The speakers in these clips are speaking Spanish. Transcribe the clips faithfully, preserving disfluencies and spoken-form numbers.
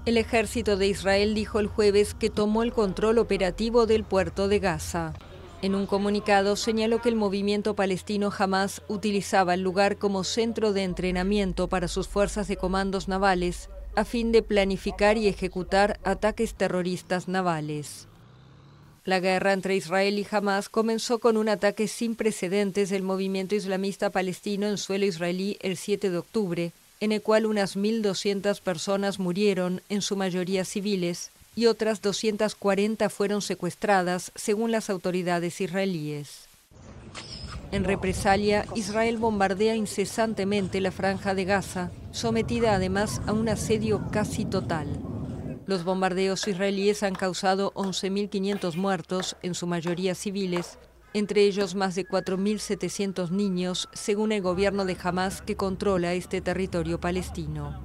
El ejército de Israel dijo el jueves que tomó el control operativo del puerto de Gaza. En un comunicado señaló que el movimiento palestino Hamás utilizaba el lugar como centro de entrenamiento para sus fuerzas de comandos navales a fin de planificar y ejecutar ataques terroristas navales. La guerra entre Israel y Hamás comenzó con un ataque sin precedentes del movimiento islamista palestino en suelo israelí el siete de octubre, en el cual unas mil doscientas personas murieron, en su mayoría civiles, y otras doscientas cuarenta fueron secuestradas, según las autoridades israelíes. En represalia, Israel bombardea incesantemente la franja de Gaza, sometida además a un asedio casi total. Los bombardeos israelíes han causado once mil quinientos muertos, en su mayoría civiles, entre ellos más de cuatro mil setecientos niños, según el gobierno de Hamás, que controla este territorio palestino.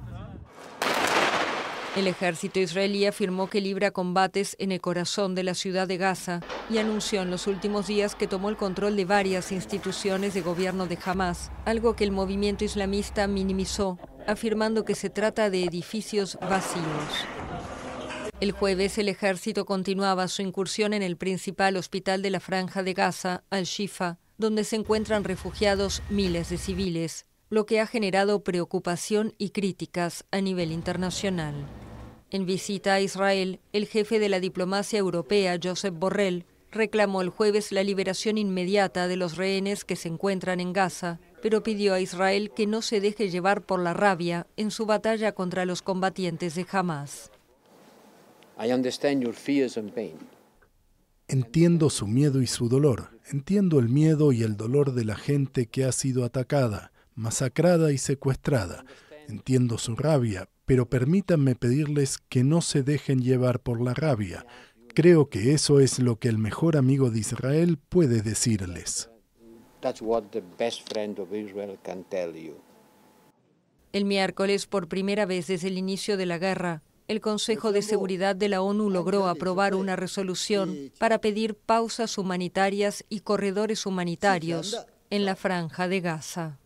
El ejército israelí afirmó que libra combates en el corazón de la ciudad de Gaza y anunció en los últimos días que tomó el control de varias instituciones de gobierno de Hamás, algo que el movimiento islamista minimizó, afirmando que se trata de edificios vacíos. El jueves, el ejército continuaba su incursión en el principal hospital de la franja de Gaza, Al-Shifa, donde se encuentran refugiados miles de civiles, lo que ha generado preocupación y críticas a nivel internacional. En visita a Israel, el jefe de la diplomacia europea, Josep Borrell, reclamó el jueves la liberación inmediata de los rehenes que se encuentran en Gaza, pero pidió a Israel que no se deje llevar por la rabia en su batalla contra los combatientes de Hamás. Entiendo su miedo y su dolor. Entiendo el miedo y el dolor de la gente que ha sido atacada, masacrada y secuestrada. Entiendo su rabia, pero permítanme pedirles que no se dejen llevar por la rabia. Creo que eso es lo que el mejor amigo de Israel puede decirles. El miércoles, por primera vez desde el inicio de la guerra, el Consejo de Seguridad de la ONU logró aprobar una resolución para pedir pausas humanitarias y corredores humanitarios en la franja de Gaza.